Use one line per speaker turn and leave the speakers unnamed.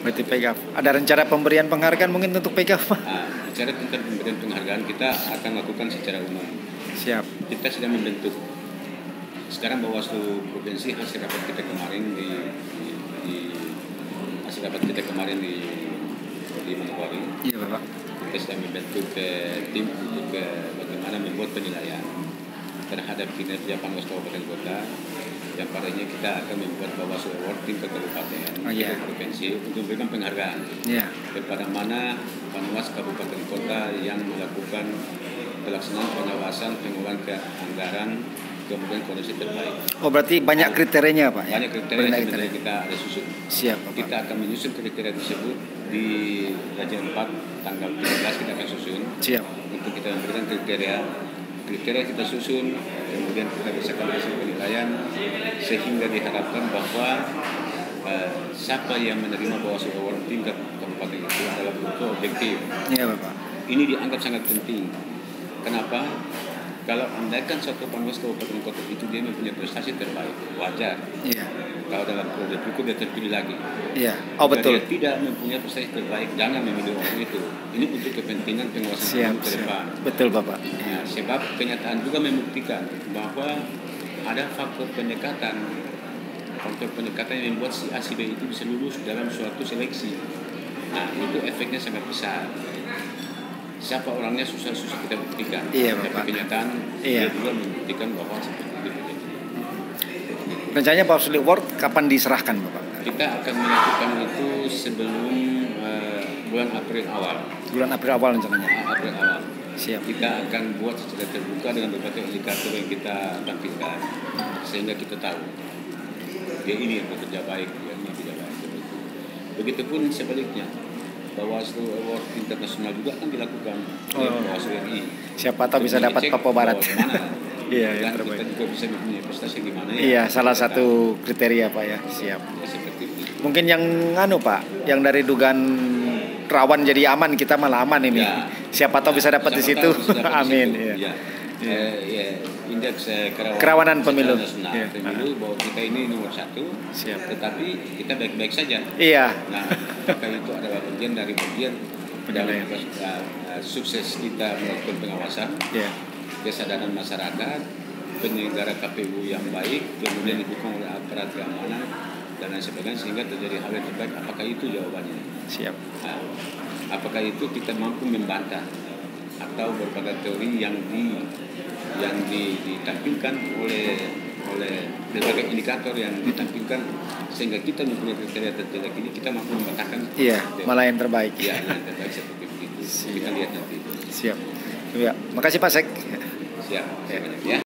Berarti PEGAF. Ada rencana pemberian penghargaan mungkin untuk PEGAF, Pak?
Bicara tentang pemberian penghargaan, kita akan lakukan secara umum.
Siap.
Kita sedang membentuk. Sekarang Bawaslu Provinsi hasil rapat kita kemarin di Manokwari.
Iya, Bapak.
Kita sedang membentuk tim untuk bagaimana membuat penilaian terhadap kinerja Panwas Kabupaten Kota. Dan padanya kita akan membuat Bawaslu Award tingkat kabupaten, provinsi untuk memberikan penghargaan kepada mana Panwas Kabupaten Kota yang melakukan pelaksanaan pengawasan pengelolaan anggaran kemudian kondisi terbaik.
Oh, berarti banyak kriterianya, Pak?
Banyak kriteria yang kita ada susun.
Siap, Bapak.
Kita akan menyusun kriteria tersebut di Raja 4 tanggal 13 kita akan susun.
Siap.
Untuk kita memberikan kriteria kita susun, kemudian kita bisa hasil penilaian sehingga diharapkan bahwa siapa yang menerima Bawaslu Award tingkat kabupaten itu adalah betul objektif.
Iya, Bapak.
Ini dianggap sangat penting. Kenapa? Kalau andaikan suatu Panwas Kabupaten Kota itu dia mempunyai prestasi terbaik, wajar.
Iya.
Kalau dalam proses berikut dia terpilih lagi.
Iya. Oh, betul.
Dia tidak mempunyai prestasi terbaik, jangan memilih orang itu. Ini untuk kepentingan penguasaan ke depan.
Betul, Bapak.
Nah, sebab kenyataan juga membuktikan bahwa ada faktor pendekatan yang membuat si A si B itu bisa lulus dalam suatu seleksi. Nah, itu efeknya sangat besar. Siapa orangnya susah kita buktikan.
Iya,
tapi
Bapak.
kenyataan dia juga membuktikan bahwa seperti itu.
Rencananya Bawaslu Award kapan diserahkan, Bapak?
Kita akan melakukan itu sebelum bulan April awal.
Bulan April awal rencananya.
April awal.
Siap.
Kita akan buat secara terbuka dengan berbagai indikator yang kita tampilkan sehingga kita tahu dia ini yang bekerja baik, dia ini tidak baik. Begitupun sebaliknya. Bawaslu Award internasional juga akan dilakukan oleh Bawaslu RI.
Siapa tahu bisa dapat Papua Barat.
Iya, yang terbaik. Kita juga bisa mempunyai prestasi di mana.
Iya, salah satu kriteria, Pak, ya. Siap.
Ya, seperti itu.
Mungkin yang Pak, yang dari dugaan rawan jadi aman, kita malah aman ini. Ya. Siapa tahu bisa dapat di situ. Amin. Iya.
Indeks
kerawanan pemilu.
Pemilu bahwa kita ini nomor 1.
Siap.
Tetapi kita baik-baik saja.
Iya.
Nah, maka itu adalah bagian dari dalam sukses kita melakukan pengawasan.
Iya.
Kesadaran masyarakat, penyelenggara KPU yang baik, kemudian didukung oleh aparat keamanan dan lain sebagainya sehingga terjadi hal yang terbaik. Apakah itu jawabannya?
Siap.
Nah, apakah itu kita mampu membantah atau berbagai teori yang ditampilkan oleh berbagai indikator yang ditampilkan sehingga kita mempunyai kriteria terjelek ini kita mampu membantahkan.
Iya, malah yang terbaik.
Iya, yang terbaik seperti itu. Kita lihat nanti.
Siap. Ya, makasih Pak Sek.
Siap. Ya.